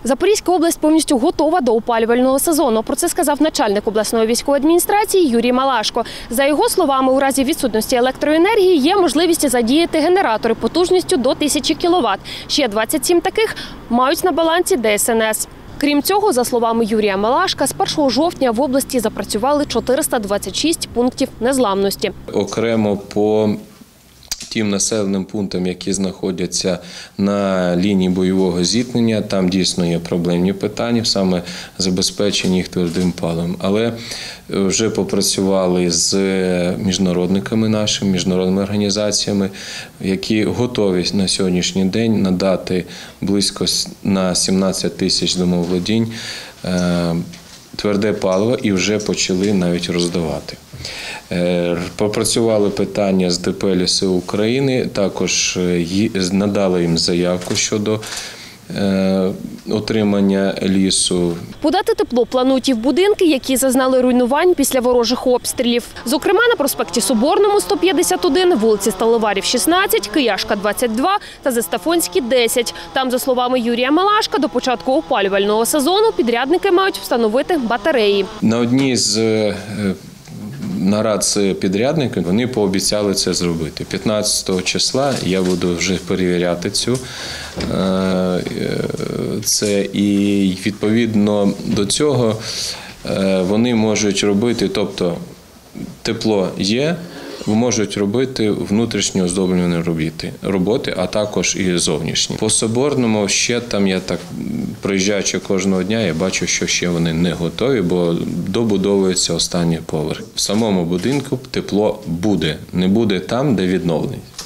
Запорізька область повністю готова до опалювального сезону. Про це сказав начальник обласної військової адміністрації Юрій Малашко. За його словами, у разі відсутності електроенергії є можливість задіяти генератори потужністю до 1000 кВт. Ще 27 таких мають на балансі ДСНС. Крім цього, за словами Юрія Малашка, з 1 жовтня в області запрацювали 426 пунктів незламності. Окремо по тим населеним пунктам, які знаходяться на лінії бойового зіткнення, там дійсно є проблемні питання, саме забезпечення їх твердим паливом. Але вже попрацювали з міжнародниками нашими, міжнародними організаціями, які готові на сьогоднішній день надати близько на 17 тисяч домоволодінь тверде паливо і вже почали навіть роздавати. Попрацювали питання з ДП «Ліси України», також надали їм заявку щодо отримання лісу. Подати тепло планують і в будинки, які зазнали руйнувань після ворожих обстрілів. Зокрема, на проспекті Соборному, 151, вулиці Сталеварів, 16, Кияшка, 22 та Зестафонській, 10. Там, за словами Юрія Малашка, до початку опалювального сезону підрядники мають встановити батареї. На одній з нарад з підрядниками вони пообіцяли це зробити. 15 числа я буду вже перевіряти це і відповідно до цього вони можуть робити, тобто тепло є, можуть робити внутрішньо оздоблювані роботи, а також і зовнішні. По Соборному ще там, я так проїжджаючи кожного дня, я бачу, що ще вони не готові, бо добудовується останній поверх. В самому будинку тепло буде, не буде там, де відновлення.